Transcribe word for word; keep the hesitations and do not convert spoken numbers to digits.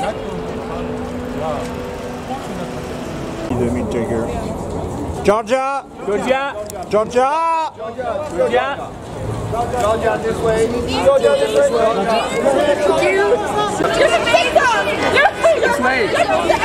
De May Jagger. Georgia! Georgia! Georgia! Georgia! Georgia, this way. Georgia, this way. You're the big dog! You're the big dog!